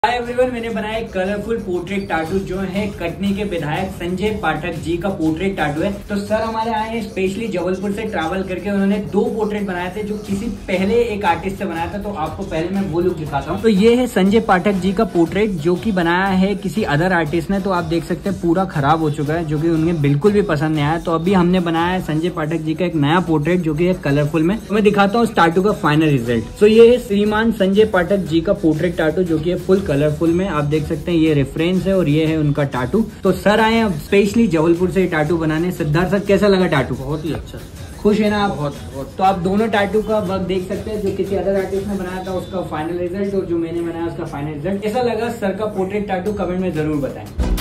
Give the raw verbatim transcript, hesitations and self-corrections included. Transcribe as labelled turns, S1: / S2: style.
S1: Hi everyone, मैंने बनाया एक कलरफुल पोर्ट्रेट टाटू जो है कटनी के विधायक संजय पाठक जी का पोर्ट्रेट टाटू है। तो सर हमारे आए हैं स्पेशली जबलपुर से ट्रैवल करके। उन्होंने दो पोर्ट्रेट बनाए थे जो किसी पहले एक आर्टिस्ट से बनाया था। तो आपको पहले मैं वो लुक दिखाता हूँ। तो ये है संजय पाठक जी का पोर्ट्रेट जो कि बनाया है किसी अदर आर्टिस्ट ने। तो आप देख सकते हैं पूरा खराब हो चुका है, जो कि उन्हें बिल्कुल भी पसंद नहीं आया। तो अभी हमने बनाया है संजय पाठक जी का एक नया पोर्ट्रेट जो कि है कलरफुल में। तो मैं दिखाता हूँ उस टाटू का फाइनल रिजल्ट। तो ये है श्रीमान संजय पाठक जी का पोर्ट्रेट टाटू जो कि है फुल कलरफुल में। आप देख सकते हैं ये रेफरेंस है और ये है उनका टाटू। तो सर आए हैं स्पेशली जबलपुर से टाटू बनाने। सिद्धार्थ सर, कैसा लगा टाटू?
S2: बहुत ही अच्छा,
S1: खुश है ना आप?
S2: बहुत बहुत।
S1: तो आप दोनों टाटू का वर्क देख सकते हैं, जो किसी अदर आर्टिस्ट ने बनाया था उसका फाइनल रिजल्ट और जो मैंने बनाया उसका फाइनल रिजल्ट। कैसा लगा सर का पोर्ट्रेट टाटू? कमेंट में जरूर बताएं।